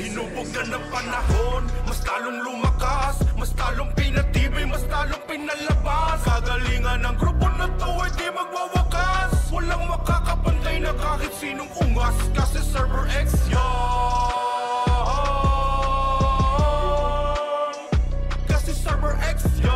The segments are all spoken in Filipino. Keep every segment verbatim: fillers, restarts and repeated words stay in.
Hinubog na ng panahon, mas talong lumakas, mas talong pinatibay, mas talong pinalabas. Kagalingan ng grupo na to ay di magwawakas. Walang makakapantay na kahit sinong ungas, kasi Server X yan. Kasi Server X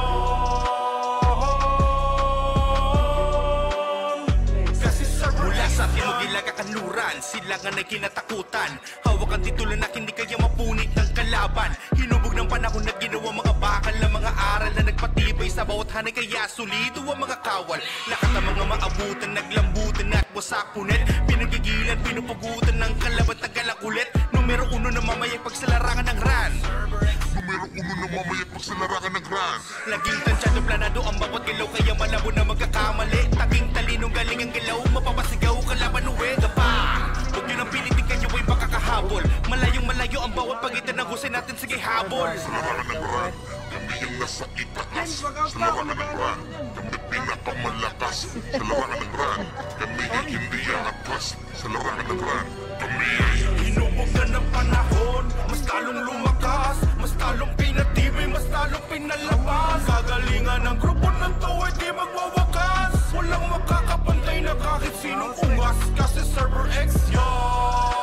yan. Kasi Server Mula sa tinugilag kakanluran, sila nga na kinatakutan. Hawak ang titulo na hindi kaya mapunit ng kalaban. Hinubog ng panahon na ginawa mga bakal na mga aral na nagpatibay sa bawat hanay, kaya solido ang mga kawal. Lakat ng mga maabutan, naglambutan at wasak punit. Pinagigilan, pinupugutan ng kalabat na galakulit. Numero uno na mamayag pagsalarangan ng ran. Numero uno na mamayag pagsalarangan ng ran. Laging tansyado planado ang bawat galaw, kaya malabo na magkakamali. Taging talinong galing ang galaw, mapapasigaw kalaban uwega pa. Huwag nyo nang pilitin kayo ay makakahabol. Malayong malayo ang bawat pagitan ng husay natin, sige habol. Sa larangan ng ran, kami yung nasa itaas. Sa larangan ng ran, kami pinakamalakas. Sa larangan ng ran, kami ay hindi aatras. Sa larangan ng ran, kami ay hinubog na ng panahon, mas talong lumakas, mas talong pinatibay, mas talong pinalabas. Kagalingan ng grupo na to ay di magwawakas. Walang makakapantay na kahit sinong ungas, kasi Server X yan.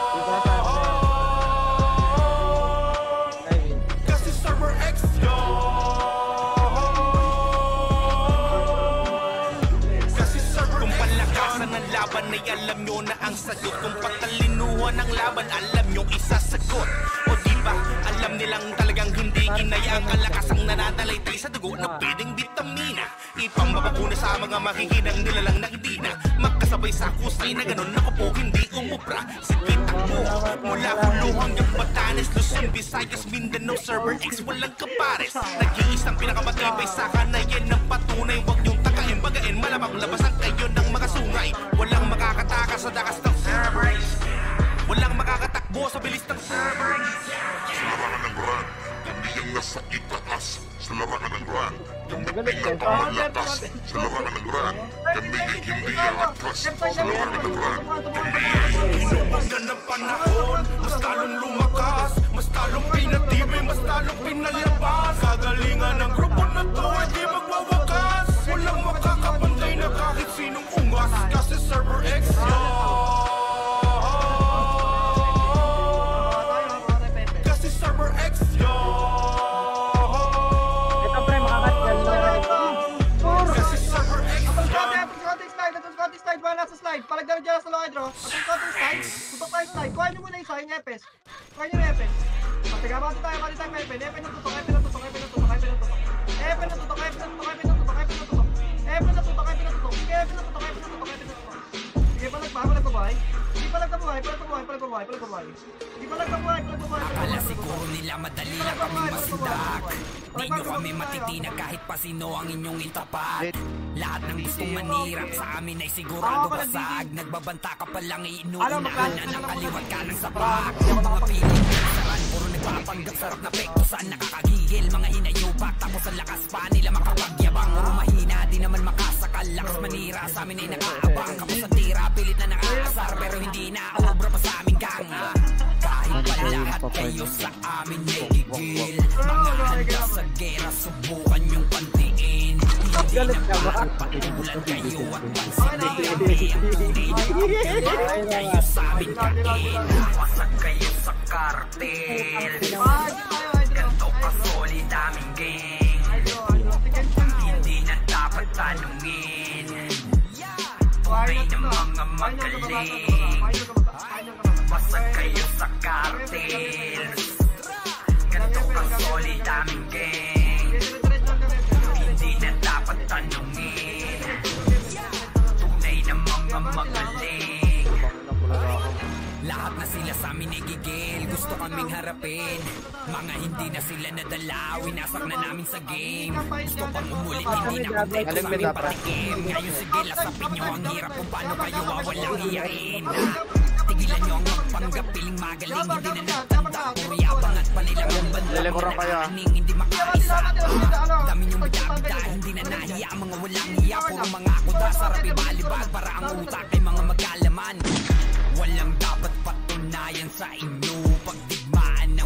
Kasi Server X yan. Kasi Server X yan. Kung palakasan ng laban ay alam nyo na ang sagot. Kung patalinuhan ng laban, alam nyo isasagot. O diba, alam nilang talagang hindi kinaya ang kalakasang nananalaytay sa dugo na pwedeng vitamina. Ipambabakuna sa mga makikinang nilalang na hindi na magkasabay sa kusay na ganon. Ako po hindi umubra, sipitak mo mula Hulo hanggang Batanes, Luzon, Visayas, Mindanao, Server X, walang kapares. Nag-iisang pinakamatibay sa kanayan ng patunay. Huwag niyong takain, bagain, malamang labasan kayo ng mga sungay. Walang makakatakas sa dakas ng Server X, walang makakatakbo sa bilis ng Server X. sa larangan ng ran, kami yung nasa itaas. Sa larangan ng ran, kami pinakamalakas. Sa larangan ng ran, kami ay hindi aatras. Sa larangan ng ran, kami ay hinubog na ng panahon, mas talong lumakas, mas talong pinatibay, mas talong pinalabas. Kagalingan ng grupo na to ay di magwawakas. Walang makakapantay na kahit sinong ungas, kasi Server X yan. Kasi Server X yan. Kasi Server X yan. Konting slide, wala nasa slide. Palagdaro dyan sa low hydro. Konting konting slide. Tutok tayo slide. Kuha nyo muna isa, yung epes. Kuha nyo yung epes. Pagkabasa tayo, kuha tayo epes. Epes na tutok, epes na tutok, epes na tutok, epes na tutok. Epes na tutok, epes na tutok, epes na tutok, epes na tutok. Epes na tutok, epes na tutok. Sige, epes na tutok, epes na tutok, epes na tutok. Sige, palagpa, palagpabuhay. Sige, palagpabuhay, palagpabuhay, palagpabuhay, palagpabuhay. Sige, palagpabuhay, palagpabuhay. Akala siguro nila madali lang kami masindak. Di nyo kami matitinag kahit pa sino ang inyong itapat. Lahat ng gustong manirap sa amin ay sigurado basag. Nagbabanta ka palang iinuunahan na nakaliwat ka ng sapak. Yung mga piling saran, puro nagpapanggap sarap na pekto. Saan nakakagigil, mga hinayupak. Tapos ang lakas pa nila makapagyabang. Puro mahina, di naman makasakal. Lakas manira, sa amin ay nakaabang. Kapos ang tira, pilit na nakaasar. Pero hindi na obra pa sa aming gang. Kahit pa lahat kayo sa amin ay gigil. Mga handa sa gera, subukan yung pantiin. Hindi na makapatulan kayo at pansin na kami ang tunay na pagkalit kayo sa amin kain. Pasag kayo sa kartel. Ganto ka solid aming gang. Hindi na dapat tanungin. Tunay na mga magaling. Pasag kayo sa kartel. Ganto ka solid aming gang. Hindi na dapat tanungin. Tunay na mga magaling. Lahat na sila sa amin igigil. Gusto kaming harapin. Mga hindi na sila nadalaw. Inasak na namin sa game. Gusto pang umulit, hindi na kompleto sa aming patikim. Ngayon sige, lasapin nyo ang hirap kung paano kayo wawalang iyain. Tigilan nyo ang magpanggap, piling magaling. Hindi na nagtanda, puro yabang at panilang ang banda. Nakakaning, hindi makaisa. Dami nyong bida-bida, hindi na nahiya. Mga walang hiya, puro mga kuda. Sarap ibalibag para ang utak ay mga magkalaman. Walang dapat patunayan sa inyo. Pagdigmaan na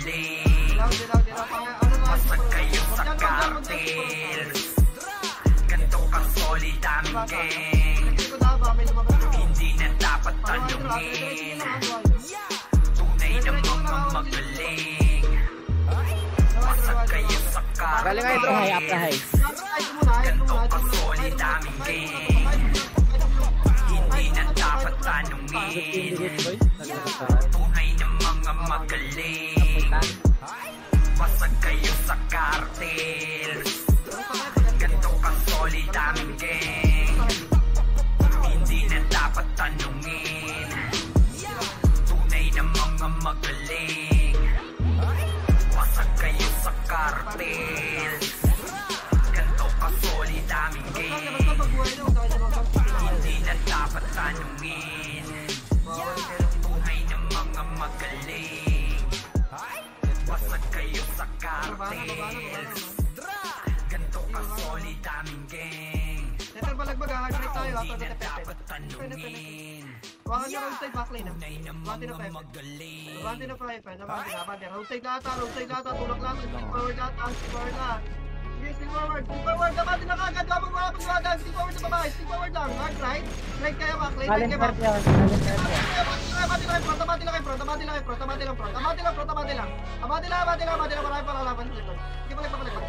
magaling. Dilaw, dilaw, dilaw. Ano na? Pasag kayo sa cartel. Ganto ka solid aming gang. Hindi na dapat tanungin. Tunay na mga magaling. Pasag kayo sa Galing nga ito, high up na high. Ganto ka solid aming gang. Hindi na dapat tanungin. Tunay na mga magaling. Pasag kayo sa cartel. Ganto ka solid aming gang. Hindi na dapat tanungin. Tunay na mga magaling. Pasag kayo sa cartel. Ganto ka solid aming gang. Hindi na dapat tanungin. Tunay na mga magaling. Pasag kayo sa cartel. Ganto ka solid aming gang. Letter balag-bag, hag-break tayo. Hindi na dapat tanungin. Wakan nyo roadside backlane. Tunay na Abante na mga Pepe. magaling. Abante na Pepe. Abante na, abante. Roadside lahat, roadside lahat. Tulak lang. Stick forward lahat. Stick forward lahat. Sige, stick forward. Stick forward. Abante na kagad. Habang wala pang luwagan. Stick forward sa babae. Stick forward lang. Hard right. Right kayo backlane. Right kayo backlane. Abante lang front. Abante lang front. Abante lang front. Abante lang front. Abante lang front. Abante lang. Abante lang. Abante lang. Abante lang. Marami pang lalaban. Sige, balik pa, balik pa.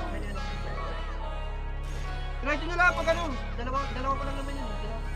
Diretso nyo lang pag ano. Dalawa, dalawa pa lang naman yun.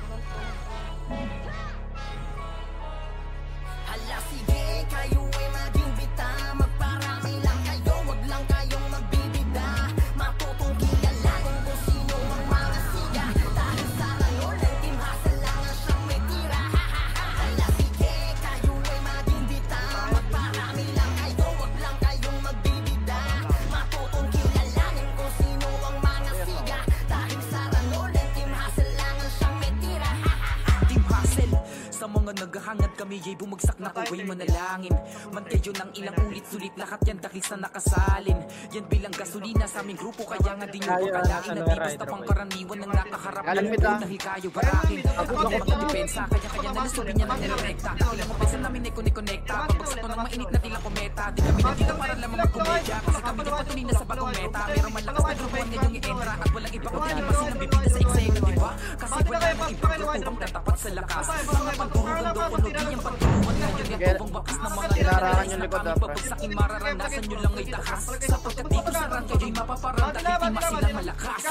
Hala sige, kayo ay maging bita. Magparami lang kayo, wag lang kayong magbibida. Matutong kilalanin kung sino ang mga siga. Dahil sa ranol, ang team hustle lang ang siyang may tira. Hala sige, kayo ay maging bita. Magparami lang kayo, wag lang kayong magbibida. Matutong kilalanin kung sino ang mga siga. Dahil sa ranol, ang team hustle lang ang siyang may tira. Team Hustle. Sa mga naghahangad kami ay bumagsak na kuway manalangin. Man kayo ng ilang ulit sulit lahat yan dahil sa nakasalin. Yan bilang gasolina sa aming grupo kaya nga di nyo pakalain na di basta pang karaniwan ng nakaharap ng mundo dahil kayo barakin. Abot ng mga depensa kaya-kaya na lusubin niya ng nirekta. Ilang kumpensa namin ay kunikonekta. Pabagsak ko ng mainit na tilang kometa. Di kami nandito para lamang magkomedya kasi kami di patunay na sa bagong meta. Pero malakas na grupo ang ngayong i-entra at walang iba kundi ni Masin ang bibida sa eksena, diba? Kasi wala namang ibang grupo bang tatapat sa lakas. Mga pagdurugan daw kuno di yung pagdurugan ngayon yung tubang bakas ng mga nilalakas na kami pabagsakin mararanasan nyo lang ay takas. Sapagkat dito sa rang kayo'y mapaparang dahil di masilang malakas.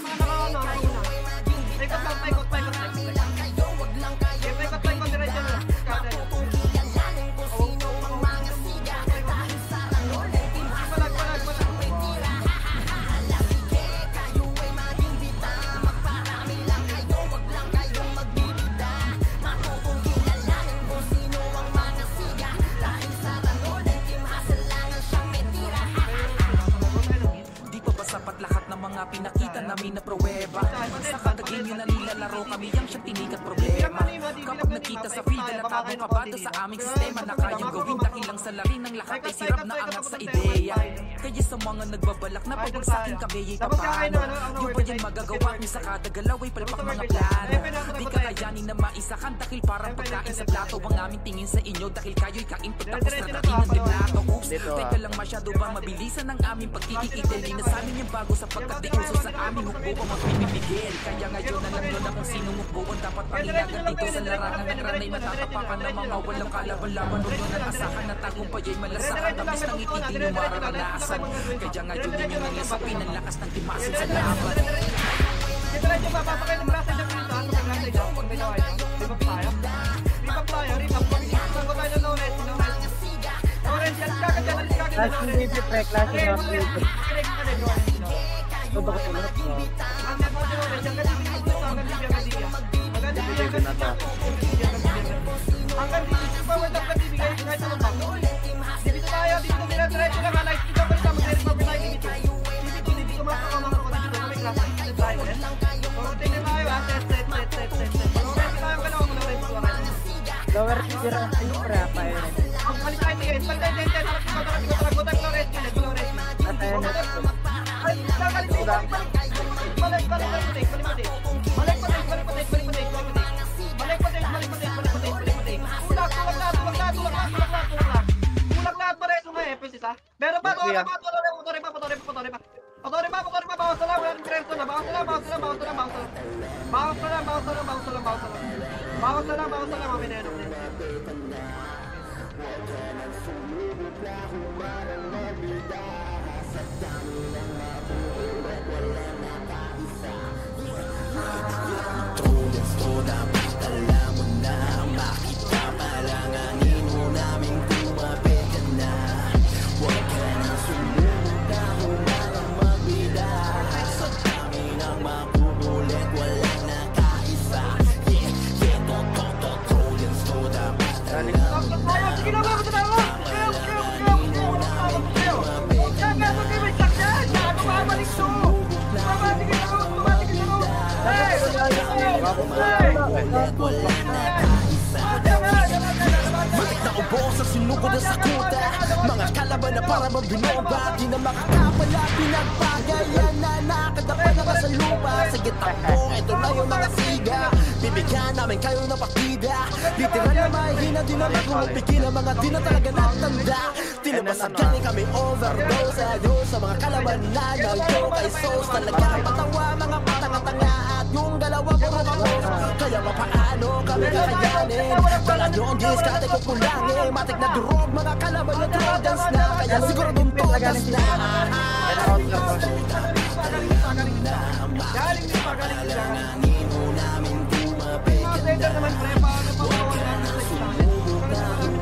Paikot lang, paikot, paikot, paikot. Okay, paikot, paikot, diretso na. Balag, balag, balag. Sapat lahat ng mga pinakita namin na pruweba. Sa kada game yun na nilalaro kami ang siyang tinikat problema. Kapag nakita sa field na natagong kabado sa aming sistema na kayang gawin dahil lang sa lari ng lahat ay sirap na angat sa ideya. Kaya sa mga nagbabalak na pabagsakin kami ay papano. Yung pa yan magagawa kung sa kada galaw ay palpak mga plano. Di kakayanin na maisakan dahil parang pagkain sa plato ang aming tingin sa inyo dahil kayo'y kain pagtapos na dating ng deplato. Oops, teka lang masyado ba mabilisan ang aming pagkikikitin. Di na sa amin yung bago sapagkat di uso sa aming hukbo ang magpipipigil. Kaya ngayon alam nyo na kung sino hukbo ang dapat panginagan dito sa larangan ng ranay. Matatapakan ng mga walang kalaban-laban. Huwag nyo nang asahan na tagumpay ay malasahan. Tamis ng ngiti di nyo mararanasan. Kaya ngayon ninyo nang lasapin ang lakas ng timasin sa laban. Diretso ba, papakain ng brass side up dito. Ano ka brass side up? Pag may naway no? Rip-up tayo. Rip-up tayo, rip-up. Pag-isang ko tayo ng low res. Low res, yan kagad yan. Alis kagad yan. Last yung baby pre, last yung last yung baby. Ito ba ko tulad? Hanggang dito, power up na bibigay kahit anong bago. Dito tayo, dito nila diretso na ka, nice. Dito pa rin tama, dito pa rin dito. Dito, dito, makakamang ako dito. May klasa, dito tayo. So, tingnan tayo ha, set, set, set, set, set, set. Lower tayo, gano'n mo na rin. Lower tier ang pre, pa yun. Ang balik tayo, tingin. Balik tayo, tingin. Tarap ko, tarap ko, tarap ko, tarap ko, Flores. Flores. Atayan na. Ay, balik, balik, balik, balik. Balik, balik, balik, balik, balik, balik. Balik, balik, balik, balik, balik, balik, balik, balik. Balik, balik, balik, balik, balik, balik, balik, balik. Tulak, tulak lahat, tulak lahat, tulak lahat, tulak lahat, tulak lahat. Tulak lahat pa rin, mga epes. kuya. Motor pa, motor pa, motor pa, motor pa. Motor pa, motor pa, bawas na lang, wala nang kresto na. Bawas na lang, bawas na lang, bawas na lang, bawas na lang. Bawas na lang, bawas na lang, bawas na lang, bawas na lang. Bawas na lang, bawas na lang, maminenok na. Sige na ba, gusto na ako! Kaya, kaya, kaya, kaya, wala ka ako kayo! Kaya, kaya, kaya, may sakyan! Gago, mamalik to! Tumatigil ako, tumatigil ako! Hey! Balik na ubo sa sinugod na sakuta. Mga kalaban na para mabinoba. Di na makakapala, pinagpagayan na nakadapa na ka sa lupa. Sige takbo, ito na yung mga siga. Bibigyan namin kayo ng partida. Literal na mahina, di na magpumipigil ang mga di na talaga natanda. Tinabasag galing kami overdose. Adios sa mga kalaban na nalto kay Sos. Talaga patawa, mga patanga-tanga. At yung dalawa puro mamos. Kaya mapaano kami kakayanin. Dala nyo ang diskate ko kulangin. Matik na durog, mga kalaban na Trojans na. Kaya siguro dun todas na. Galing di pa, galing di pa. Mga sector naman, pre, paano pa mawala na sa isang?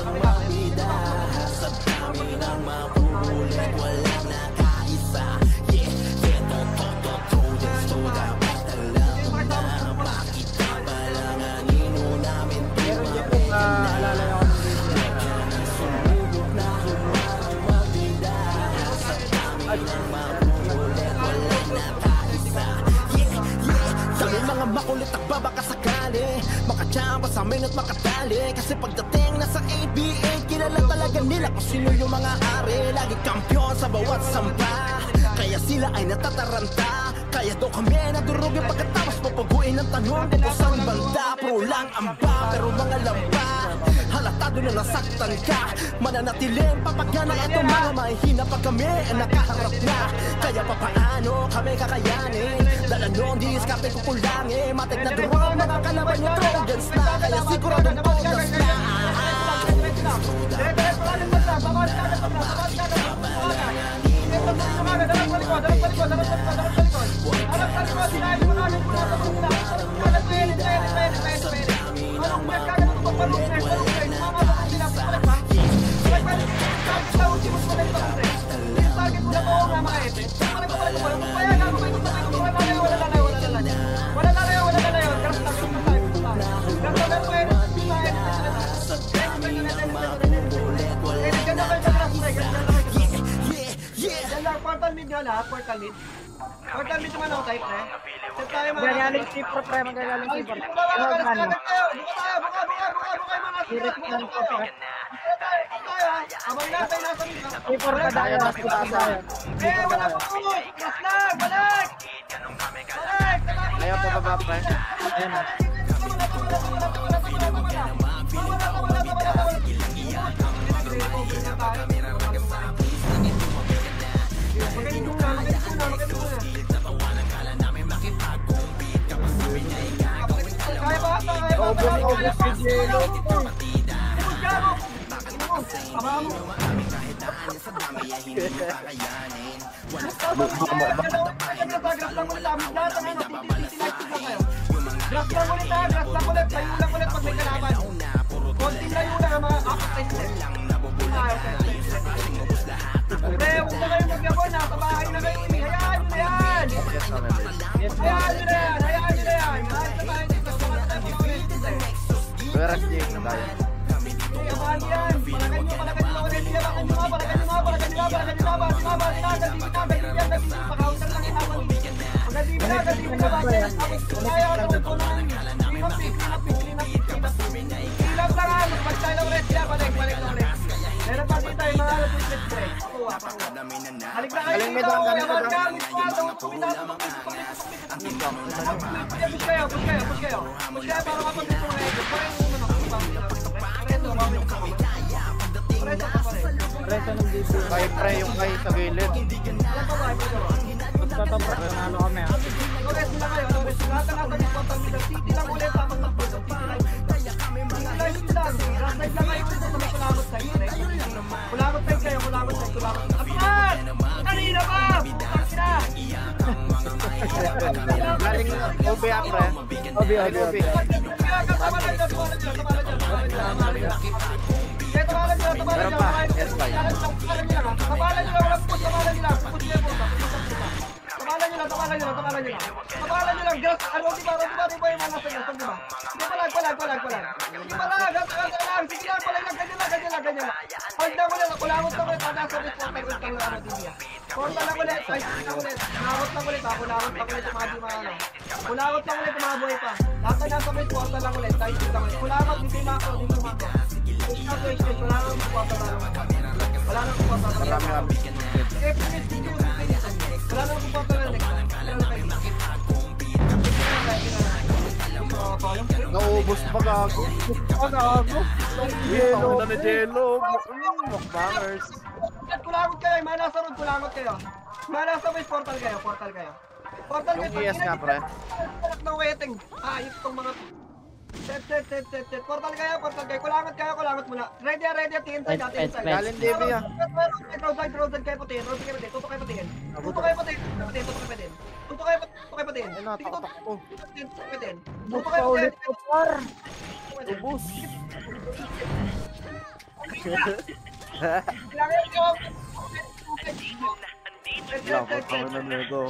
Kami mga makulit at babaka sakali. Makachamba sa amin at makatali. Kasi pagdating na sa A B A, kilala talaga nila kung sino yung mga ari. Lagi kampiyon sa bawat sampa, kaya sila ay natataranta. Kaya daw kami nadurugin pagkatapos papaguin ang tanong kung saan banda. Pro lang amba, pero mga lampa halatado na nasaktan ka. Mananatiling papagana, eto mga mahihina pa kami ay nakaharap na. Kaya papaano kami kakayanin? Dala nyo ang diskarte ko kulangin. Matik na durog, mga kalaban nyo Trojans na. Kaya siguradong todas na. Portal mid nga lahat, portal mid. Portal mid naman ako type, pre. Set tayo mga... Magagaling si Pro, pre. Magagaling si Pro. Buka tayo, buka, buka, buka, buka yung mga Direct buka, lang buka, po, buka. pre. Buka tayo, ha. Abang na tayo nasa mid, ha. Si Pro ka tayo. Si Pro tayo. Eh, wala pa po! Gas lang! Balik! Balik! Ayaw po baba, pre. Ayan na. Obos-obos si Jello. Grass lang ulit ha, grass lang ulit, layo lang ulit pag may kalaban. Konting layo lang ang mga kapatid. Pre, huwag na kayo magyabon, nasa bahay na kayo, hayaan nyo na yan! Hayaan nyo na yan, hayaan nyo na yan! Mahal sa bahay dito, sa mga tayo mga ulit. Beres niya na tayo. Hey, mahal yan! Palakan nyo, palakan nyo, palakan nyo, palakan nyo, palakan nyo, palakan nyo, palakan nyo, palakan nyo, palakan nyo, palakan nyo, palakan nyo, palakan nyo, pakautan lang yung habang. Pagdating na, pagdating na, pagdating na, kaya ako na ito lang. Clean up, clean up, clean up, clean up. Clean up lang ha, mag-tayo lang ulit sila, balik, balik lang ulit. Meron pa din tayo mga alat ulit pre. Pakuha, pakuha. Halik na kayo dito, kaya mag-gamit pa, don't pumitas, pumitas, pumitas, pumitas. Push kayo, push kayo, push kayo. Push kayo para kapag dito ngayon, parang yung ano, parang yung ano, parang yung ano, parang yung ano. Preso ka pa rin. Preso ng dito. Kay pre yung kay sa gilid. Ilan pa ba? Tatapos na ano kami ha. Okay, sila kayo. Ano ba? Lahat na nasa Miss Portal Milan. City lang ulit tapos takbo. City lang. City lang. Last night lang kayo dito sa may kulakot side. Kulakot side kayo. Kulakot side. Kulakot side. Apat! Kanina pa! Kanina! Galing O B A pre. O B, O B, O B. Tamalan dyan, tamalan dyan, tamalan dyan. Kaya tamalan nyo, tamalan nyo. Yes, bye. Tamalan nyo lang, tamalan nyo lang, walang put, tamalan nyo lang. Put nyo yung puta. Tamalan nyo lang, tamalan nyo lang, tamalan nyo lang. Tamalan nyo lang, just, ano, di ba, di ba, di ba yung mga nasa nasa, di ba? Hindi, palag, palag, palag, palag. Hindi, palag, palag, palag, sige lang, palag lang, ganyan lang, ganyan lang, ganyan lang. Hold na mo lang, kulangot na ulit, nasa ulit, portal ulit lang lang, di ba? Portal lang ulit, ay, sige lang ulit. Kulangot lang ulit, ha, kulangot lang ulit, mga di mga ano. Kulangot lang ulit, mga buhay pa. Lahat na nasa ulit, portal lang ulit, ay, sige lang ulit. Kulangot, di mako, di mako. Wala nang pupunta na wala nang pupunta na Marami kami. eh finish video finish wala nang pupunta na next Naubos pa gago. Oh, gago. Yelo. Ang na Jello. Mukbangers. kulangot kayo manasa road kulangot kayo manasa may portal kayo portal kayo portal kayo Yung I S nga pre. ng waiting ayos tong mga set set set set set portal kayo portal kayo kulangot kayo kulangot muna ready ready tingin tayo natin inside Galing D B ah. road side road side kayo patingin road kayo patingin tutok kayo patingin tutok kayo patingin tutok kayo patingin tutok kayo tutok kayo patingin Ano, takot ko. tutok kayo patingin tutok Buka kayo ulit ko par. Ubus. Lakot kami ng Lego.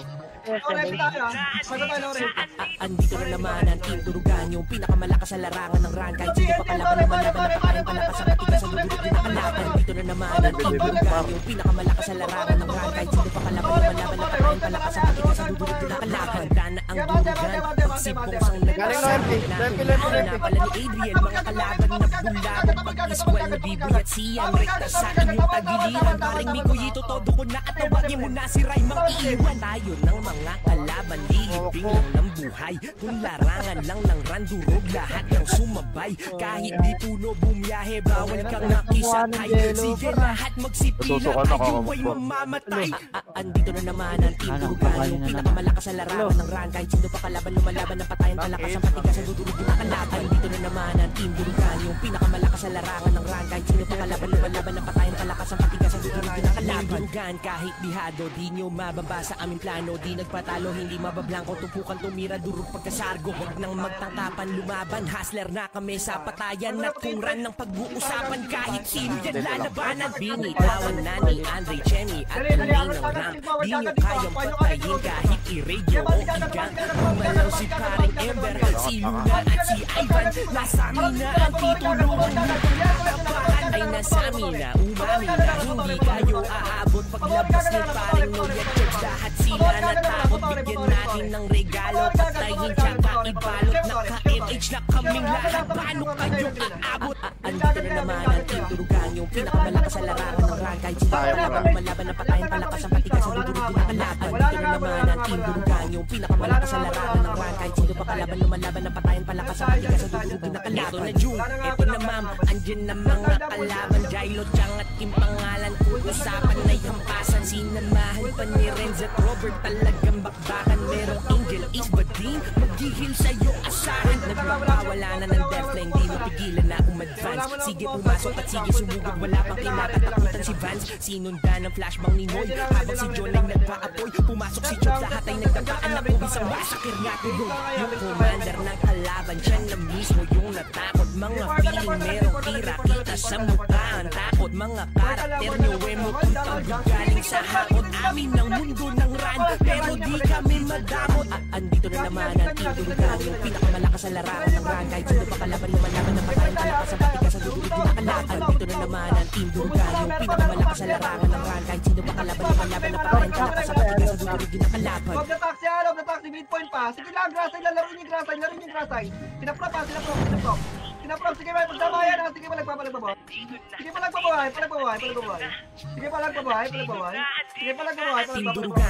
Andito na naman ang Team Durugan, yung pinakamalakas sa larangan ng run. Kahit sino pa kalaban naman laban na pakarin palakas sa matigas ang dudulog din nakalaban. Dito na naman ang Team Durugan, yung pinakamalakas sa larangan ng run. Kahit sino pa kalaban naman laban na pakarin palakas sa matigas ang dudulog din nakalaban. Dana ang Durugan, pagsipong sang Galing Lordy. Lempi, lempi, lempi. pala ni Adrian, mga kalaban na bulabog pag-iswal na Bibi at Sian. Rekta sa inyong tagiliran, paring Mikoyito, todo ko na at tawagin mo na si Raymang iiwan. Tayo ng mga kalaban, liliping lang ng buhay. Kung larangan lang ng randurog, lahat ng sumabay. Kahit di puno bumiyahe, bawal kang nakisakay. Sige lahat magsipila, tayo ay mamamatay. Andito na naman ang Team Durugan, yung pinakamalakas sa larangan ng run. Kahit sino pa kalaban, lumalaban ng patayan, palakas ang patigas ang dudurog din nakalaban. Dito na naman ang Team Durugan, yung pinakamalakas sa larangan ng run. Kahit sino pa kalaban, lumalaban ng patayan, palakas ang patigas ang dudurog din nakalaban. Durugan, kahit bihado, di nyo mababa sa aming plano. Di nagpatalo, hindi mabablangko, tumpukan tumira, durog pagkasargo. Huwag nang magtangkapan, lumaban. Hustler na kami sa patayan at kung ran ng pag-uusapan. Kahit sino yan lalabanan. Binitawan na ni Andre Chenny at Anay ng rank. Di nyo kayang patayin kahit i-radio o igang. Umalaw si paring Ember, si Luna at si Ivan. Nasa amin na ang titulungan nyo. Pagkapahan ay nasa amin na umami na hindi kayo aabot. Paglabas ni paring Noyet Church, lahat sila natakot. Bigyan natin ng regalo, patayin tsaka ibalot. Naka-M H na kaming lahat, paano kayo aabot? Andito na naman ang Team Durugan, yung pinakamalakas sa larangan ng run. Kahit sino pa kalaban, lumalaban ng patayin, palakas ang patigas ang dudurog din nakalaban. Andito na naman ang Team Durugan, yung pinakamalakas sa larangan ng run. Kahit sino pa kalaban, lumalaban ng patayin, palakas ang patigas ang dudurog din nakalaban. Ito na June, ito na ma'am, andyan na mga kalaban. Jailo, Chang at Kim pangalan, kung usapan na hampasan. Sinamahan pa ni Renz at Robert, talagang bakbakan. Merong Angel, Ace, Badin, maghihil sa'yo asahan. Nagpapawala na ng deathline, di mapigilan na umadvance. Sige pumasok at sige sumugod, wala pang kinatatakutan si Vance. Sinunda ng flashbang ni Noy, habang si John ay nagpa-apoy. Pumasok si Chok, lahat ay nagtagaan na kung isang masakir nga tulog. Yung commander ng kalaban, siya na mismo yung natakot. Mga feeling merong tira, kita sa mukha ang takot. Mga karakter nyo, emo kung paggaling sa hakot. Amin ang mundo ng run, pero di kami madamot. Andito na naman ang Team Durugan, yung pinakamalakas sa larangan ng run. Kahit sino pa kalaban, lumalaban ng patayin, palakas ang patigas ang dudurog din nakalaban. Andito na naman ang Team Durugan, yung pinakamalakas sa larangan ng run. Kahit sino pa kalaban, lumalaban ng patayin, palakas ang patigas ang dudurog din nakalaban. Huwag na taxi, alam na taxi, midpoint pa. Sige lang, grassay lang, laro niyo yung grassay, laro niyo yung grassay. Sinaprop ha, sinaprop, sinaprop. Sinaprop, sige ba, pagdabayan ha, sige pa nagpapalagbabaw. Sige pa nagpabahay, palagbabahay, palagbabahay. Sige pa nagpabahay, palagbabahay. Sige pa nagpabahay, Team palagbabahay. Durugan,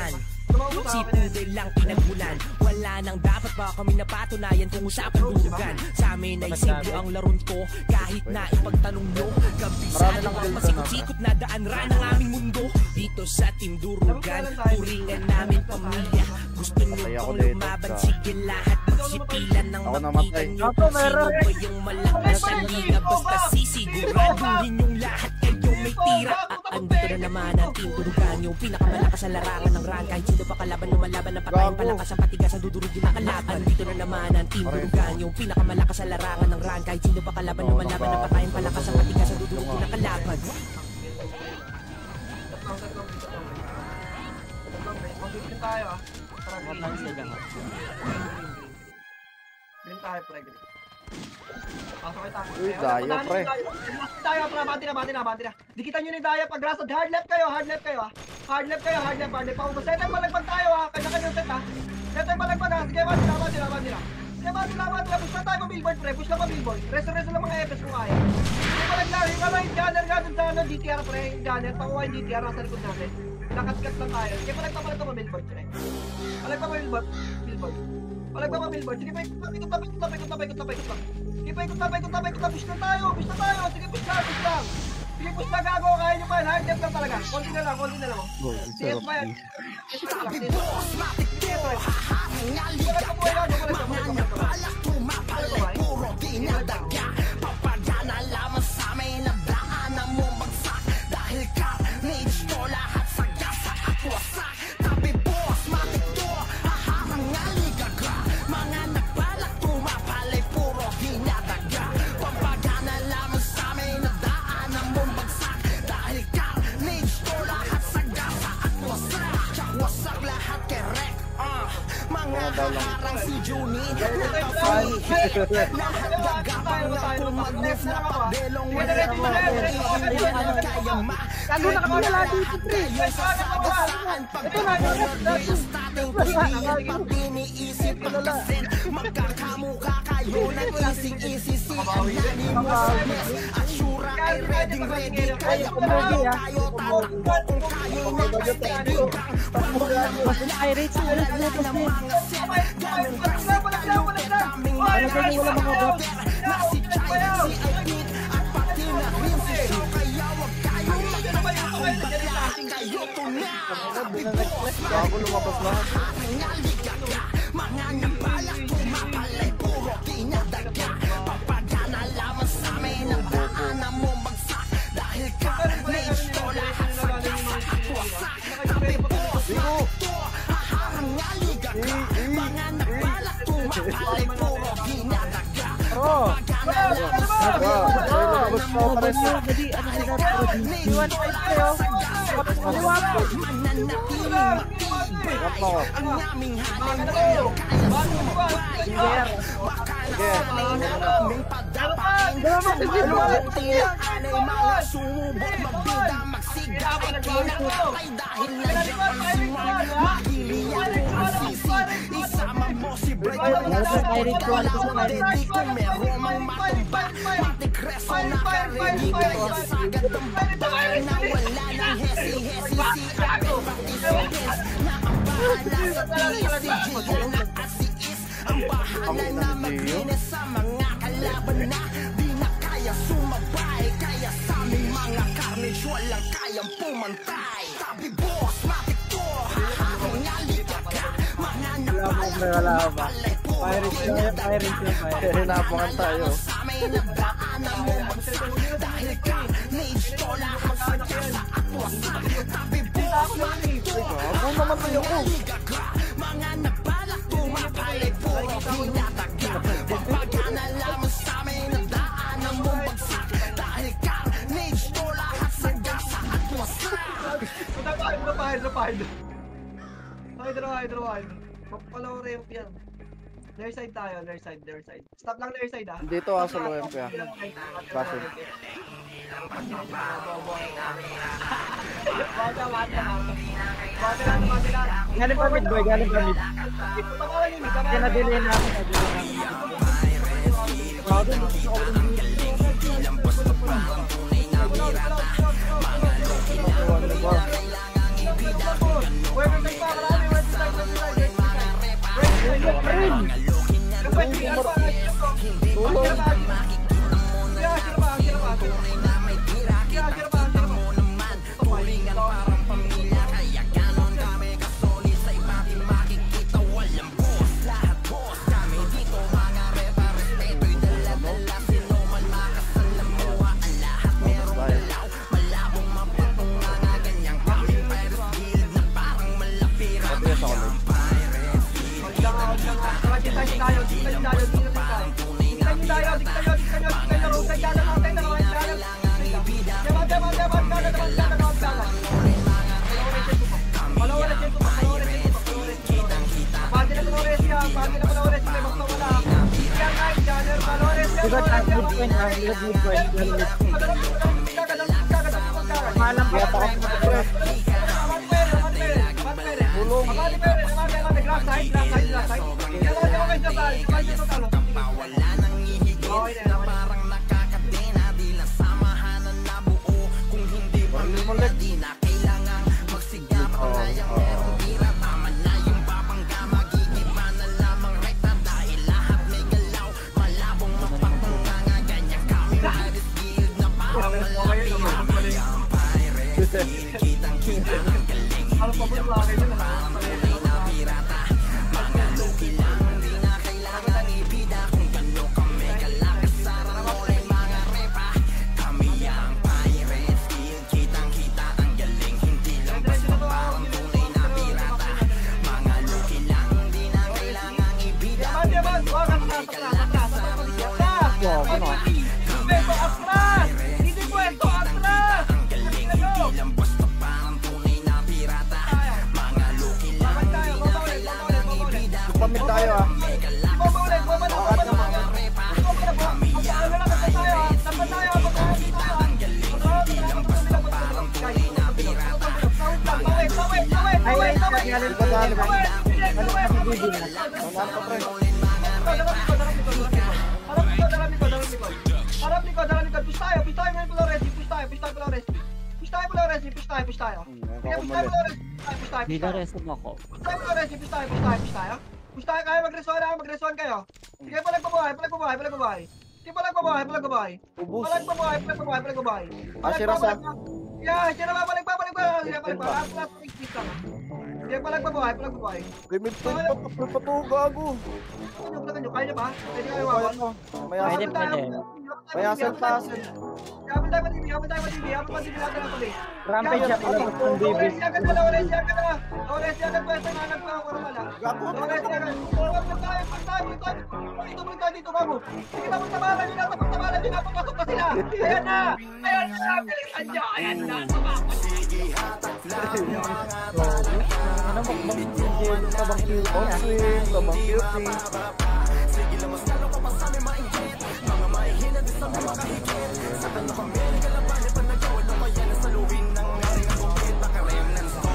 Tumawag sa Si akin eh. Pudel lang pinagbulan. Wala nang dapat ba kami napatunayan kung usapan durugan. Sa amin ay simple ang laron to. Kahit na ipagtanong nyo, kabisado ang pasikot-sikot na daan ran ang aming mundo. Dito sa Team Durugan, turingan namin pamilya. Gusto nyo pang lumaban, sige lahat magsipilan ng makita nyo kung sino ba yung malakas sa liga. Basta sisiguraduhin yung lahat kayo may tira. Ah, andito na naman ang Team Durugan, yung pinakamalakas sa larangan ng run. Kahit sino pa kalaban, lumalaban ng patayin, palakas ang patigas ang dudurugin na kalaban. Andito na naman ang Team Durugan, yung pinakamalakas sa larangan ng run. Kahit sino pa kalaban, lumalaban ng patayin, palakas ang patigas ang dudurugin na kalaban. Mag-green tayo ah. Green tayo, pre. Green. Pasok kayo tayo. Uy, Daya, pre. Tayo, pre. Bati na, bati na, bati na. Dikitan nyo ni Daya pag rasad. Hard left kayo, hard left kayo ah. Hard left kayo, hard left, hard left. Paubos. Set ang balagpag tayo ah. Kanya-kanyang set ah. Set ang balagpag ah. Sige, bati na, bati na, bati na. Sige, bati na, bati na. Push na tayo pa billboard, pre. Push na pa billboard. Resto-resto lang mga F S kung kaya. Sige, balaglar. Yung ano, yung gunner nga dun sa ano, D T R, pre. Yung gunner. Pakuha yung D T R nasa likod natin. Nakat-kat lang tayo. Sige, palagpapalag pa billboard, pre. Palagpa pa billboard. Billboard. Palagpa pa billboard. Sige, pa ikot na, ikot na, ikot na, ikot na, ikot na, ikot na. Sige, pa ikot na, ikot na, ikot na. Push na tayo, push na tayo. Sige, push na, push lang. Sige, push na, gago. Kaya nyo pa yan. Hard left lang talaga. Konti na lang, konti na lang. C S pa yan. C S pa lang. C S pa lang. Sige, pre. Palagpa po yan. Palagpa po yan. Palagpa po yan. Papagana lamang sa amin ang daanan mo bagsak. Dahil carnage to lahat sa gasa at wasak. Tabi boss, matik to, haharang nga ligaga. Mga nagbalak tumapalay, puro hinadaga. Papagana lamang sa amin ang daanan mo bagsak. Dahil carnage to lahat sa gasa at wasak. Wasak lahat kerek, ah. Mga haharang si Juni lahat gagapang na pumag-move na pagdelong wala na kaya ma. Lalo na kami wala dito, pre. Saan pagpapalagay ang stating piliin pag iniisip pagkasin magkakamukha kayo nag-ising-isisihan nani mo sa mes at syura ay ready-ready kaya kumalo kayo tatakbo kung kayo nagkastedigang walang wala tulad ng mga set ganun kasi kayo daming malas sa order na si China si Alpin at pati na rin si Show kaya wag kayo magkakakong bakla kayo tunaw Bago lumabas lahat. mga nabalak tumapalay puro kinadaga papagana lamang sa amin ang daanan mo bagsak dahil carnage to lahat sa gasa at wasak tabi boss to haharang nga ligaga mga nabalak tumapalay puro kinadaga papagana lamang sa amin ang daanan mo bagsak dahil carnage to lahat sa gasa at wasak mananatiling matibay ang aming halin kaya kaya sumabay baka nasanay na aming padapain tilaan ay mga sumubok magbida magsiga ay kinakapay dahil nandiyan ang siman magiliyan mo ang sisi isama mo si Bright wala di kung meron mang matumba matikreso na karigi kaya sagad ang babae na wala ng hesi-hesi si ate Batisipis na ang bahala sa T S C G na asiis ang bahala na maglinis sa mga kalaban na di na kaya sumabay kaya sa aming mga carnage walang kayang pumantay tabi boss matik to haharang nga ligaga mga napalay Pirates na, pirates na, pirates. Hinapangan tayo. sa amin ang daanan mo bagsak dahil carnage to lahat sa gasa at wasak tabi boss matik to haharang nga ligaga mga nabalak tumapalay puro hinataga papagana lamang sa amin ang daanan mo bagsak dahil carnage to lahat sa gasa at wasak Punta pa, hydro pa, hydro pa, hydro. Hydro, hydro, hydro. Papalaw ramp yan. Their side tayo, their side, their side. Stop lang their side ah. Dito ah, sa low M P ah. Kaso. Bata, bata. Bata lang, bata lang. Galing pa mid, boy. Galing pa mid. Tama lang yun, tama Kaya lang. na-delay na ako. Na-delay na ako. Crowded, gusto ko rin dito. Wait, wait, wait, wait, wait, wait, tayo sa dayo, dito tayo dayo, dito tayo tayo. Dito tayo dayo, dito tayo, dito tayo, dito tayo, road side dayo natin, dalawang dayo. Diamond, diamond, diamond, kada, diamond, kada, diamond, kada. Malawa na dyan, malawa na dyan, malawa na dyan. Pati na malawa na dyan, pati na malawa na dyan, may basta wala. Yan nga, Janner, malawa na dyan, malawa na dyan. Malam pa ako sa pre. Bulong. Parang nakakatena, di lang samahanan na buo. Kung hindi pa di na kailangan magsigap. Kayang merong tira, tama na yung babangga. Magigiba na lamang rekta dahil lahat may galaw. Malabong mapagpanganga, ganyan kami mariskilid na parang malapit. Ang pirates, kitang-kita ang galing. Hindi lang basta parang tunay na pirata. Mga luki lang, di na kailangan ibida. Kung gano kami kalakas sa rangolay mga repa. Kami ang pirates, kitang-kita ang galing. Hindi lang basta parang tunay na pirata. Mga luki lang, di na kailangan ibida. Kung gano kami kalakas sa rangolay mga repa. Pamit tayo ah. Harap likod, harap likod. Push tayo, push tayo ngayon pala resi. Push tayo, push tayo pala resi. Push tayo pala resi, push tayo, push tayo. Sige, push tayo pala resi. Push tayo, push tayo. Hindi na resto mo ako. Push tayo pala resi, push tayo, push tayo, push tayo. Push tayo, kaya mag-resuan na, mag-resuan kayo. Sige, palag babahay, palag babahay, palag babahay. Sige, palag babahay, palag babahay. Palag babahay, palag babahay, palag babahay. Ah, si Rasa. Yeah, sira ba, palag ba, palag ba. Sige, palag ba, palag ba, sige, palag babahay, palag babahay. Limit pa pa pa pa to gago. Ano ba kanyo? Kaya ba? Pwede kayo Kaya wawan. mo. May Pwede, asal. pwede. May asal tasin. Habol tayo pa T V, habol tayo pa T V, habol pa T V natin ang tuloy. Rampage siya pala ng Davis. Oresi agad na, Oresi agad na. Oresi agad pwede na anak pa ako wala. Gago. Oresi agad. Pag tayo, pag tayo, pag tayo. Dito mo tayo dito, bago. Sige, tapos tabalan nila, tapos tabalan nila, papasok pa sila. Ayan na. Ayan na, bilisan nyo. Ayan na, tabako. Ano mo bang yung tabang cute? On swing, tabang cute. Sige lang mas lalo pa pa sa amin mainggit. Mga mahihina din sa mga kahigit. Sa kanya kami nagkalaban pa nagawa na kaya na saluhin ng ngaring ang kumpit. Makaremnants ko.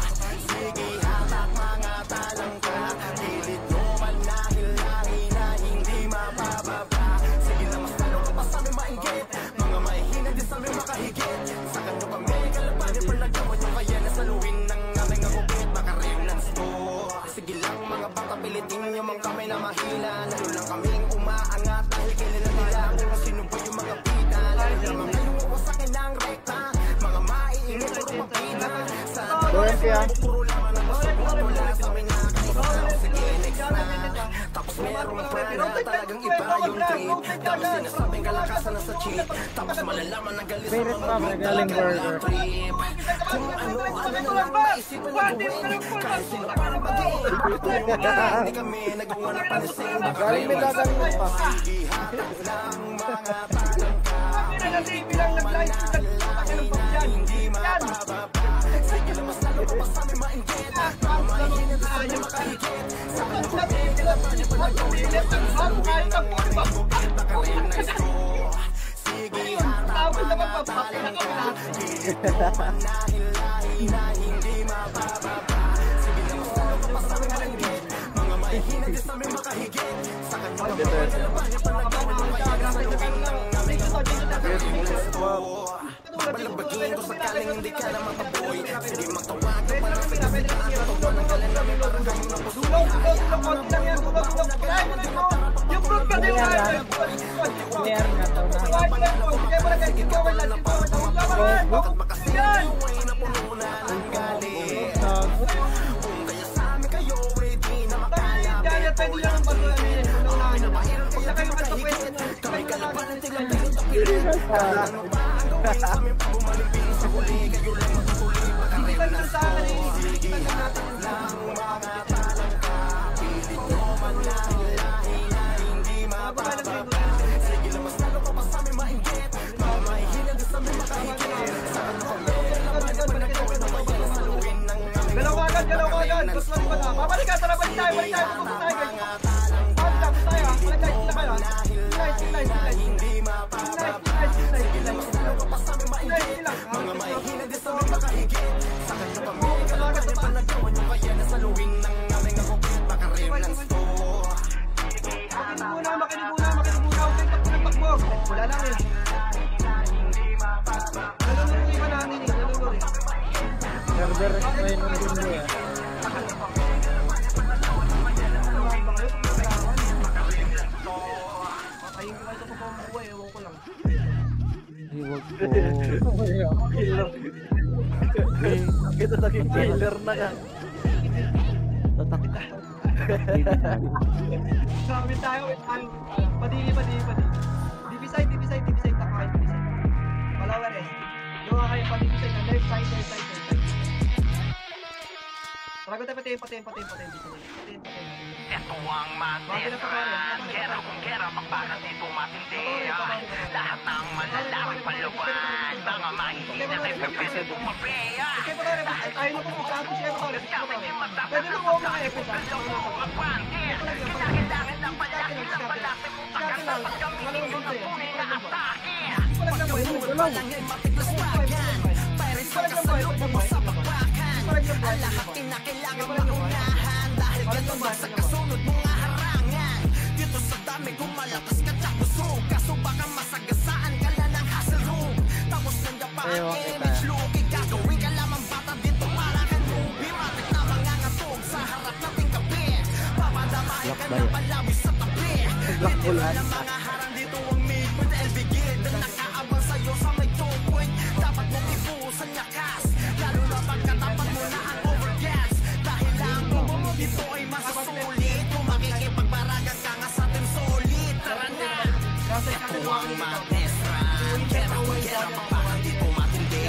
Sige hatak mga talangka. Pilit mo manahil-lahi na hindi mapababa. Sige lang mas lalo pa pa sa amin mainggit. Mga mahihina din sa amin makahigit. Sa kanya kami nagkalaban pa nagawa na kaya na saluhin ng ngaring ang kumpit. Makaremnants ko. Sige lang mga bata pilitin nyo mang kamay na mahila. Lalo lang kaming umaangat dahil kilala nila kung sino ba yung mga pita. Lalo lang ngayong uwasakin ng rekta. Mga maiinit ko mapita. Sa Doon kaya. puro laman ang gusto ko. Wala sa amin nakakita. Sige next na. Tapos merong prana talagang iba yung trip. Tapos sinasabing kalakasan na sa cheat. Tapos malalaman ang galis sa mga galing burger. trip. Kung ano ano lang maisipan na gawin. Kahit sino pa na mag-iing. Hindi kami nagawa na panising. Galing may gagaling pa. Ihatag lang mga talangka. Pinag-T V lang nag-live. Hindi mapababa. Sige lang mas lalo pa pa sa amin mainggit. Mga mahihinit sa amin makahigit. Sa kanya kami kailangan niya pa nagawin. Ang ngayon ang pagpapakit na karinais ko. Sige hatag mga talangka. Pilit mo manahil-lahi na hindi mapababa. Sige lang mas lalo pa pa sa amin mainggit. Mga mahihinit din sa amin makahigit. Sa kanya kami kailangan niya pa nagawin. Kaya na saluhin ng aming karinais ko. Balabagin ko sakaling hindi ka na makaboy. Sige magtawag ka pa lang sa kasita. Tawag ng kalan namin parang kami ng puso. Tulog, tulog, tulog, konti lang yan, tulog, tulog. Kaya mo na ito. Yung fruit ka din, kaya mo. Clear na to na. Kaya mo na ito. Sige mo na kayo, sige mo na ito. Tawag laban. Yan. Buhay na puno na ng galit. Kung kaya sa amin kayo ready na makala. Yan, pwede lang ang pag-uulamin. Kami na mahirap kaya kami makahigit. Kami kalaban ng tilang pilit na pilit. Ano ba ang gawin sa amin pag umalimpin sa huli. Kayo lang magpatuloy makaremnants ko. Sige hatag lang mga talangka. Pilit nyo manahil yan. Gusto mo ba? Babalik ka, tara, balik tayo, balik tayo. Pupunta tayo, guys. Balik tayo, tayo, ha. Balik tayo, sila kayo, ha. Sila, sila, sila, sila. Sila, sila, sila, sila. Sila, sila. Mga may hinagis sa mga kahigit. Sa kanya pa mo, kalakas sa panagawan yung kaya na saluhin ng aming ako makarim ng store. Makinig muna, makinig muna, makinig muna. Huwag kayong takbo ng takbo. Wala lang eh. Naluluri ka namin eh, naluluri. Server explain mo din mo eh. Patayin ko kayo sa pagkakambuhay, ewan ko lang. Huwag po. Killer. Ito naging killer na ka. Tatak ka. Sabi tayo, wait, padili, padili, padili. Diviside, diviside, diviside, taka kayo, diviside. Palawan eh. Gawa kayo, padiviside na left side, left side, left side. Tarago tayo, patayin, patayin, patayin, patayin, patayin, patayin, patayin. Ito ang matesran, kera kung kera, magbakat dito matindi. Lahat ng malalaking paluan, mga mahihina kay pwede bumabeya. Okay, patayin, tayo na po kung saan po siya, patayin, patayin. Pwede na po mga efes, ha? Kailangan ng palaki lang palaki mo takas na pagkamitin mo na tunay na atake. Walang matiglas bagan, pirates sa kasalubong mo sa bakbakan. Ang lahat kinakailangan maunahan, dahil ganun ba sa kasunod mo nga harangan. Dito sa dami gumalakas ka tsak busog, kaso baka masagasaan ka na ng hassle room. Tapos nandiyan pa ang image look, igagawin ka lamang bata dito para kang movie. Matik na mga ngatog sa harap nating kape, papadamahin ka na palawis sa tabi. Hindi mo na mga harang dito ang made with L B Gid na nakaabang sa'yo sa may two point. Dapat mong ibuhusan lakas, lalo na pagkatapat mo na ang overgas. Dahil lang kung mo dito ay masasulit, kung makikipagbaragan ka nga sa atin solid. Tara na! Ito ang matesran, kera kung kera magpakan dito matindi.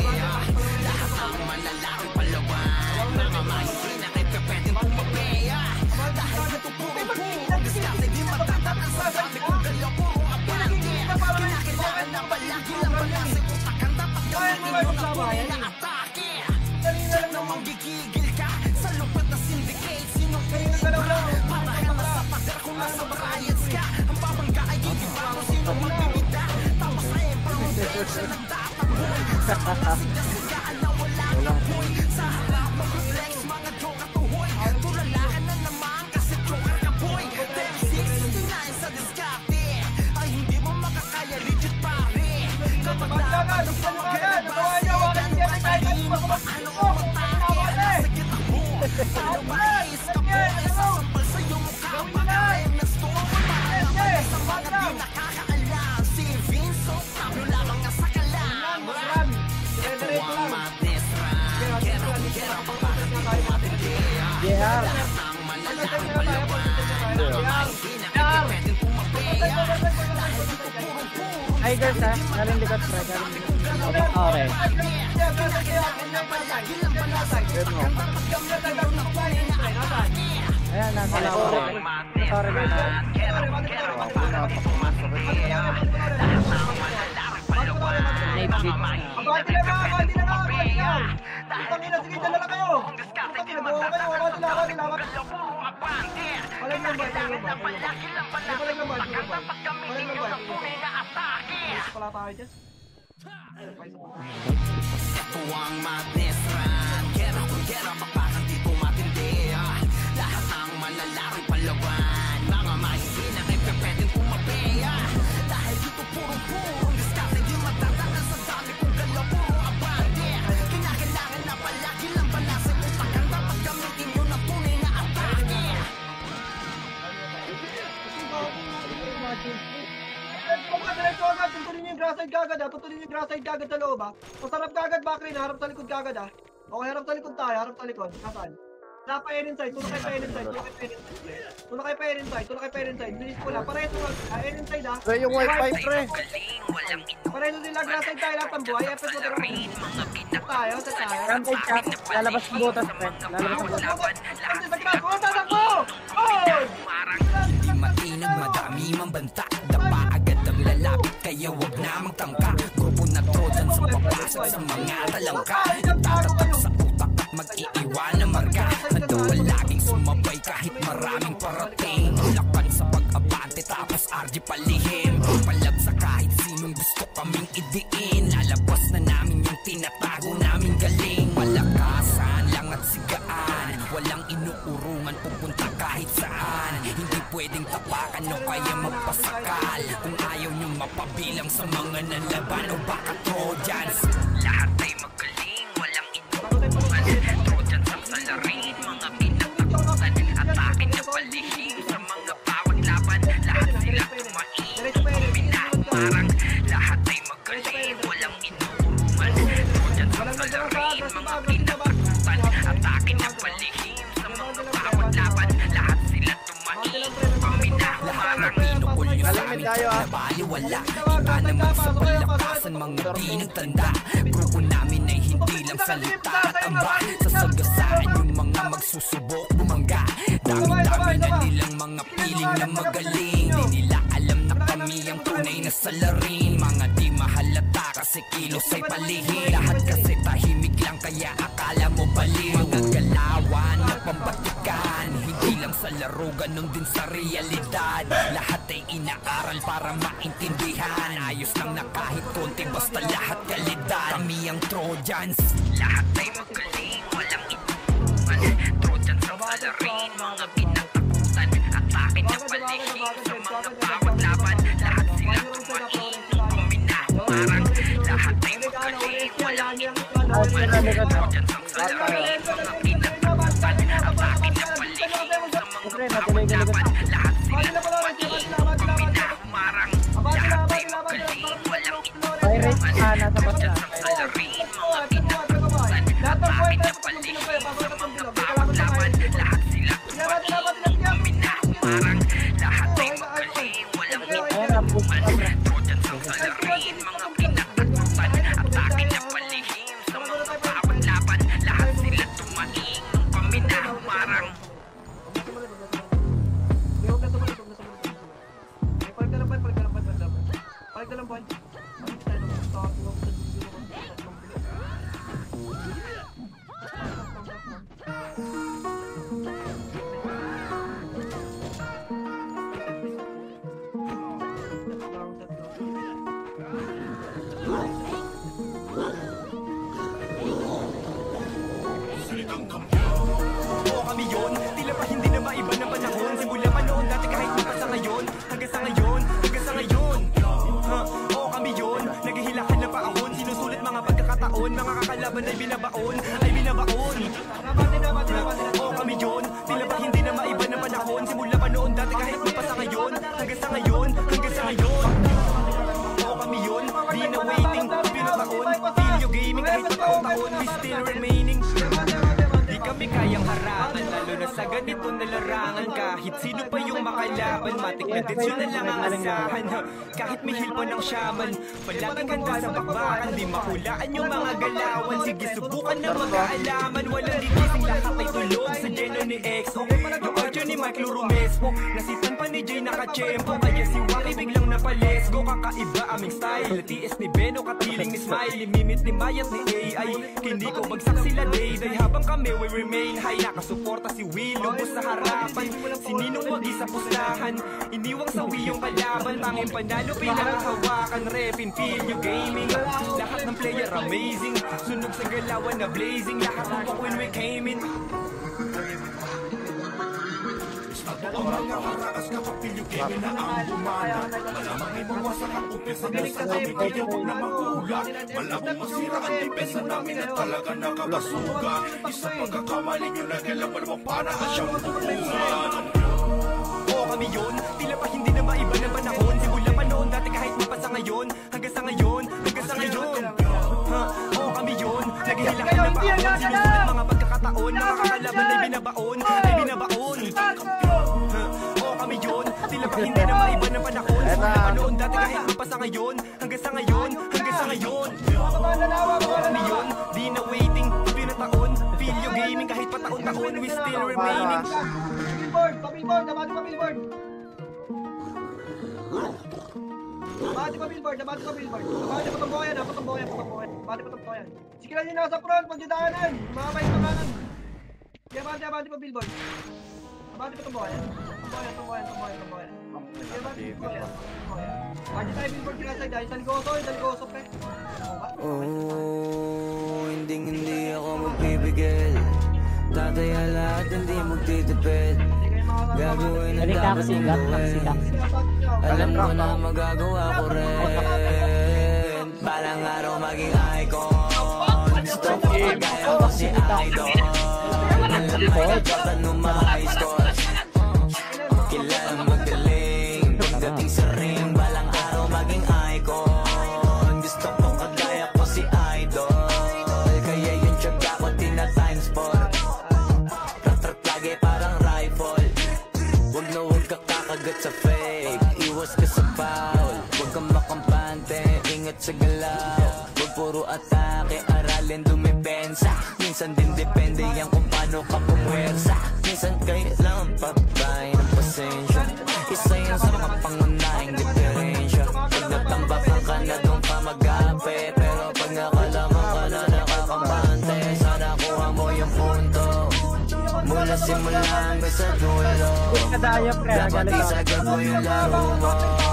Lahat ang malalaking palawan, mga mahihina kay pwedeng pumabeya. Dahil dito puro-puro diskarte, di matatanan sa dami kung galaw puro abante. Kinakailangan ng balaki lang balasay, utakan dapat gamitin mo ng tunay na atake. Saan namang gigigil ka sa lupit na syndicate? Sinong pinagalaw? Para nasa pader kung nasa riots ka. Ang babangga ay gigiba kung sino magbibida. Tapos ay promotion nagtatakbo sa mga siga-sigaan na wala ng point. Sa harap mag-reflex mga joke at uhoy, tulalaan na naman kasi joker ka boy. ten sixty-nine sa diskarte ay hindi mo makakaya, legit pare. Kapag laban ng pamagana, ganun ka kanino, paano o magtake? Nasa gitna mo, paano malis ka po? Isasampal sa'yo mukha, pagkain ng store. Para naman sa mga di nakakaalam, si Vince, Pablo lamang nga sa kalam. Ito ang matesran, kera kung kera, pagbakan dito matindi. Yeah. Lahat ng malalaking palawan, mga mahihina kay pwedeng pumabeya. Dahil dito puro-puro Ay guys ha, galing likod pre, galing likod. Okay. Ayan, nasa na ako rin. Sorry guys ha. Abati na nga, abati na nga, abati na! Putang ina, sige, dala na kayo! Putang ina, gawa kayo, abati na, abati na, abati na! Palag ng bite, palag ng bite. Palag ng bite, palag ng bite. Palag ng bite. Pala tayo dyan. Ito ang matesran, kera kung kera, magpakan dito matindi. Lahat ng malalaking palawan, mga mahihina kay pwedeng pumabeya. Dahil dito puro-puro diskarte, di matatakan sa dami kung galaw puro abante. Kinakailangan na palagi lang balasay, utakan dapat gamitin nyo na tunay na atake. Diretso agad, tutuloy niyo yung grasside kagad ha, tutuloy niyo yung grasside kagad sa loob ha. Masarap kagad backline ha, harap sa likod kagad ha. Okay, harap sa likod tayo, harap sa likod. Nasaan? Wala pa air inside, tulak kayo pa air inside, tulak kayo pa air inside. Tulak kayo pa air inside, tulak kayo pa air inside. Bilis ko lang, pareho tulak, air inside ha. Pre, yung wifi pre. Pareho nila grasside tayo lahat ng buhay, F S mo tayo. Tayo, sa tayo. Rampage siya, lalabas ng butas pre. Lalabas ng butas. Kasi sa grass, huwag tatakbo! Oh! Di matinag, madami mang banta. Dapa agad ang lalapit, kaya wag na magtangka. Grupo na trojan sa papasok sa mga talangka. Itatatak sa utak at mag-iiwan ng marka. pasado ang laging sumabay kahit maraming parating. Lakan sa pag-abante tapos R G palihim. Palag sa kahit sinong gusto kaming idiin. Lalabas na namin yung tinatago naming galing. Malakasan lang at sigaan, walang inuurungan pupunta kahit saan. Hindi pwedeng tapakan o kaya magpasakal. Kung ayaw nyo mapabilang sa mga nanlaban o baka Trojans. Lahat ay magaling, walang inuurungan. Trojans ang salarin, mga pinatakutan. Atake na palihim sa mga bawat laban. Lahat sila tumain, pinamarang. Lahat ay magaling, walang inuurungan. Trojans ang salarin, mga pinatakutan. Atake na palihim sa mga bawat laban. Lahat sila tumain, pinamarang. Pinukul nyo sa amin na baliwala. Kita naman sa palakasan mga di nagtanda. Grupo namin ay hindi lang salita at amba. Sasagasaan yung mga magsusubok bumangga. Dami-dami na nilang mga piling na magaling. Di nila alam na kami ang tunay na salarin. Mga di mahalata kasi kilos ay palihim. Lahat kasi tahimik lang kaya akala mo baliw. Mga galawan na pambatikan, hindi lang sa laro ganun din sa realidad. Lahat ay inaaral para maintindihan. Ayos lang na kahit konti basta lahat kalidad. Kami ang Trojans, lahat ay magaling, walang inuurungan. Trojans ang salarin, mga pinatakutan. Atake na palihim sa mga bawat laban. Lahat sila tumain, puminamarang. Lahat ay magaling, walang inuurungan. Trojans ang salarin, mga pinatakutan. Atake na palihim sa mga bawat laban. Lahat sila tumain, puminamarang. Lahat ay magaling, walang Pirate, ah, nasa bata. Trojans ang salarin, mga pinatakutan. Atake na palihim sa mga bawat laban. Lahat sila tumain, puminamarang. Lahat ay magaling, walang inuurungan. Trojans ang salarin, mga pinatakutan. Atake na palihim sa mga bawat laban. Lahat sila tumain, puminamarang. Oo kami yun, tila pa hindi na maiba ng panahon. Simula pa noon dati kahit pa sa ngayon. Hanggang sa ngayon, hanggang sa ngayon. Ha, oo kami yun, naghihilakan na paahon. Sinusulit mga pagkakataon, mga kakalaban ay binabaon, ay binabaon. Ha, oo kami yun, tila pa hindi na maiba ng panahon. Simula pa noon dati kahit pa sa ngayon. Hanggang sa ngayon, hanggang sa ngayon. Oo kami yun, di na waiting, pinataon. Video gaming kahit pa taon-taon, we still remaining. Kami kayang harangan, lalo na sa ganito na larangan. Kahit sino pa yung makalaban, matik na detsyo na lang ang asahan. Kahit may hilpa ng shaman, palaging handa sa bakbakan. Di makulaan yung mga galawan, sige subukan na mag-aalaman. Walang ligising, lahat ay tulog sa geno ni X O. Yung audio ni Mike Lurumespo, nasitan pa ni Jay nakachempo. Kaya si Waki biglang napalesgo, kakaiba aming style. T S ni Beno, katiling ni Smiley, mimit ni Mayat ni A I. Hindi ko bagsak sila day-day habang kami we remain high. Nakasuporta si Will, lubos sa harapan. Si Ninong wagi sa pustahan, iniwang sawi yung kalaban. Tanging panalo pinakahawakan, repin, feel you gaming. Lahat ng player amazing, sunog sa galawan na blazing. Lahat ng when we came in. Ang mga harakas kapag pilyo gaming na ang bumana. Malamang ay mawasak ang upis ang nasa namin, kaya huwag na magulat. Malabong masira ang depensa namin at talaga nakakasuga. Isang pagkakamali nyo na kailangan mo para ka siyang tutungan. Oo kami yun, tila pa hindi na maiba ng panahon. Simula pa noon dati kahit pa sa ngayon. Hanggang sa ngayon, hanggang sa ngayon. Ha, oo kami yun, naghihilakan na paahon. Sinusulit mga pagkakataon, mga kakalaban ay binabaon, ay binabaon. Oo kami yun, tila pa hindi na maiba ng panahon. Simula pa noon dati kahit pa sa ngayon. Hanggang sa ngayon, hanggang sa ngayon. Oo kami yun, di na waiting, pinataon. Feel you gaming kahit pa taon-taon, we still remaining. Billboard, pa-billboard, nabati pa-billboard. Nabati pa-billboard, nabati pa-billboard. Nabati pa-tamboyan, pa-tamboyan, pa-tamboyan. Nabati pa-tamboyan. Sige lang yung nasa front, magdadaanan. Mga may pangalan. Kaya abante, abante pa billboard. Abante pa tumboyan. Tumboyan, tumboyan, tumboyan, tumboyan. Abante, tumboyan, tumboyan. Abante tayo billboard kina side, dahil taligoso, taligoso, pre. Oh, hindi hindi ako magbibigil. Tataya lahat, hindi magtitipid. Gagawin ang dapat mong gawin. Alam ko na magagawa ko rin. Balang araw maging icon. Gusto ko kagaya ko si idol. Malamay ka nung ma-high score. Kilalang magaling. Pagdating sa ring, balang araw maging icon. Gusto ko kagaya ko si idol. Kaya yung tiyaga ko tina-times four. Rat-rat lagi parang rifle. Huwag na huwag ka kakagat sa fake. Iwas ka sa foul. Huwag kang makampante. Ingat sa galaw. Huwag puro atake. Aralin dumipensa. Minsan din depende yan kung paano ka pumwersa. Minsan kailangan pabay ng pasensya. Isa yan sa mga pangunahing diferensya. Pag natambakan ka na doon ka mag-ape. Pero pag nakalaman ka na nakakampante, sana kuha mo yung punto. Mula simula hanggang sa dulo. Dapat isagad mo yung laro mo.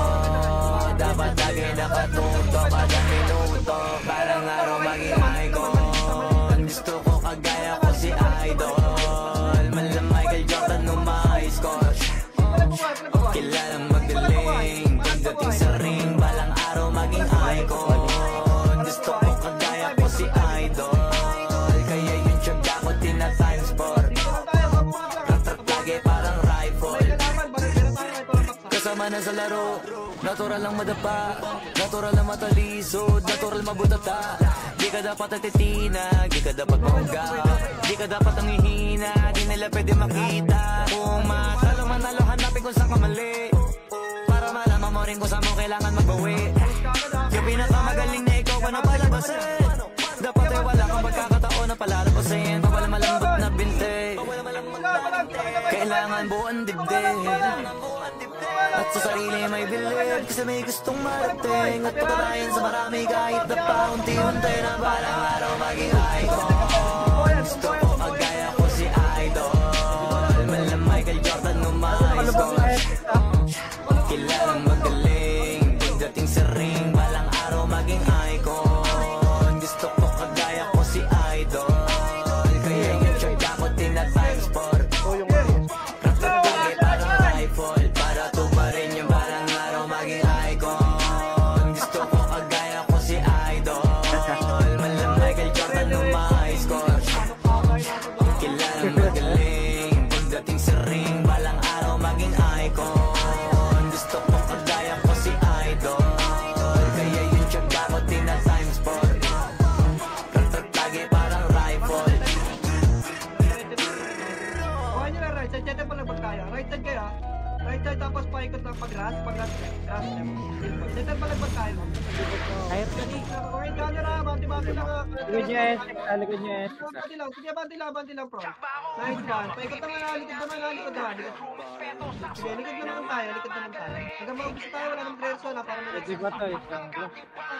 Dapat lagi nakatuto kada minuto. Parang araw maging icon. Gusto ko kagaya ko si idol. Malam Michael Jordan nung ma-high score. Kilalang magaling. Pagdating sa ring, balang araw maging icon. Gusto ko kagaya ko si idol. Kaya yung tiyaga ko tina-times four. Rat-rat lagi parang rifle. Kasama na sa laro. Natural lang madapa. Natural lang matalisod. Natural mabutata. Di ka dapat natitina. Di ka dapat mahungga. Di ka dapat ang ihina. Di nila pwede makita. Kung matalo manalo, hanapin kung saan ka mali. Para malaman mo rin kung saan mo kailangan magbawi. Yung pinakamagaling na ikaw ka na palabasin. Dapat ay wala kang pagkakataon na palalabasin. Bawal malambot na binte. Kailangan buuan dibdib. At sa sarili may bilib. Kasi may gustong marating. At patatayin sa marami kahit na pa unti-unti na balang araw maging icon. Gusto ko kagaya ko si idol. Malam Michael Jordan nung ma-high score. Kilalang magaling. Pagdating sa ring, balang araw maging icon. Gusto ko kagaya ko si idol. Kaya yung tiyaga ko tina-times four. Rat-rat lagi parang rifle. Para tumarin yung balang araw maging icon. Gusto ko kagaya ko si idol. Malam Michael Jordan nung ma-high score. Kilalang magaling. Pagdating sa ring, balang araw maging icon. Gusto ko kagaya ko si idol. Kaya yung tiyaga ko tina-times four. Rat-rat lagi parang rifle. Kuha nyo na right side, dyan pa lang magkaya. Right side kayo, right side tapos paikot lang pag-grass, pag-grass, grass step. Dyan pa lang magkaya. Kahit Sige, kuhin ka nyo na, banti-banti lang. likod nyo S X, likod nyo S X. Banti lang, sige, banti lang, banti lang, bro. Nice one. Paikot naman na, likod naman na, likod na, likod. Sige, likod naman tayo, likod naman tayo. Hanggang maubos tayo, wala ng preso na, para Pwede ba to? Isang block.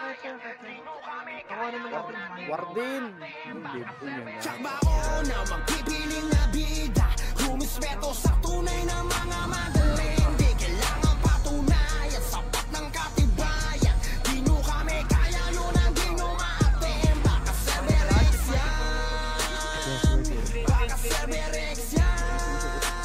Kuha naman natin. Wardin! Hindi po niya na. Tsakbao na magpipiling na bida. Rumispeto sa tunay na mga magaling. Di kailangan patunayan, sapat ng katibayan. Di nyo kami kaya, yun ang di nyo maatim. Baka Cerberix yan. Baka Cerberix yan.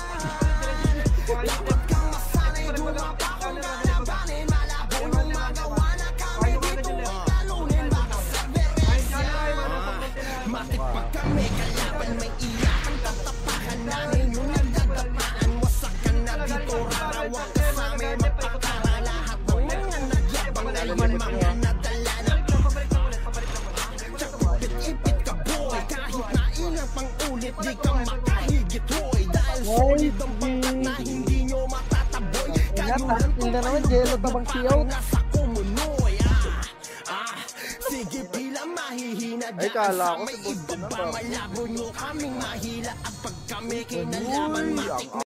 Dapat kang masanay, dumapa kung lalabanin. Malabo yung magawa na kami dito talunin. Baka Cerberix yan. Matik pag kami kalaban, may iyakan tatapakan namin. Yung nagdadapaan, wasak ka na dito. Rarawak ka sa amin, mapakara lahat ng mga nagyabang. Ngayon mga nadala na ipit ka boy, kahit na inang pang-ulit, di ka makahigit hoy. Dahil solid ang pangkat na hindi nyo matataboy. Kayo lang Hindi naman, Jello tabang siyaw. nasa kumunoy. Ah, ah, sige pila mahihina Ay, dyan kala sa ko may si Bunso iba na pa. ba? Malabo nyo kaming mahila at pag kami kinalaman matik